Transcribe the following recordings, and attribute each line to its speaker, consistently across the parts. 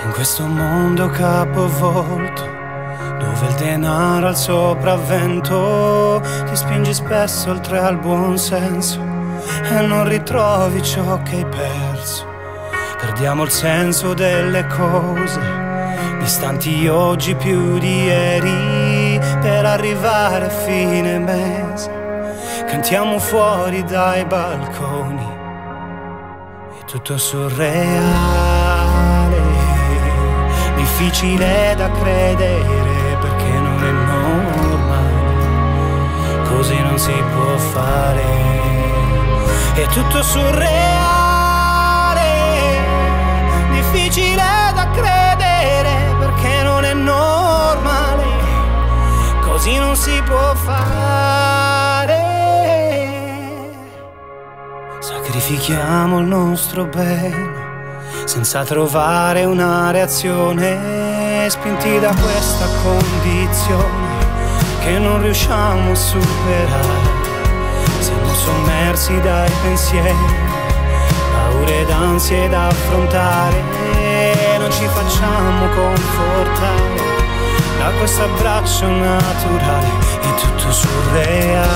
Speaker 1: In questo mondo capovolto, dove il denaro ha il sopravvento, ti spingi spesso oltre al buon senso e non ritrovi ciò che hai perso. Perdiamo il senso delle cose, distanti oggi più di ieri, per arrivare a fine mese. Cantiamo fuori dai balconi, è tutto surreale, difficile da credere perché non è normale, così non si può fare. È tutto surreale, difficile da credere perché non è normale, così non si può fare. Sacrifichiamo il nostro bene senza trovare una reazione, spinti da questa condizione che non riusciamo a superare. Siamo sommersi dai pensieri, paure ed ansie da affrontare, non ci facciamo confortare da questo abbraccio naturale. È tutto surreale,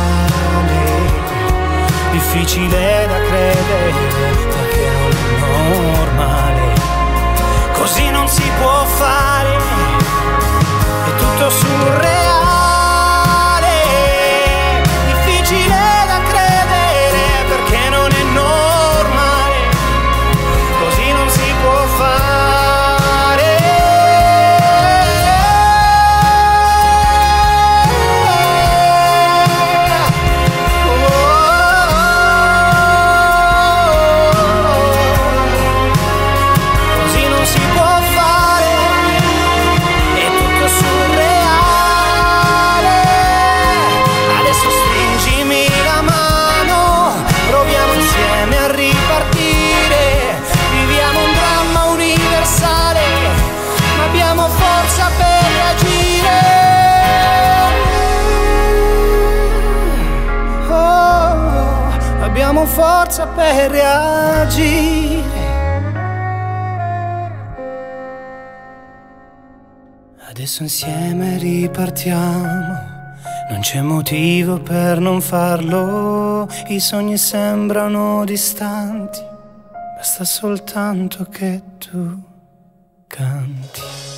Speaker 1: difficile da credere perché non è normale, così non si può fare. È tutto surreale, difficile da credere perché non è normale, così non si può fare. Abbiamo forza per reagire. Adesso insieme ripartiamo, non c'è motivo per non farlo. I sogni sembrano distanti, basta soltanto che tu canti.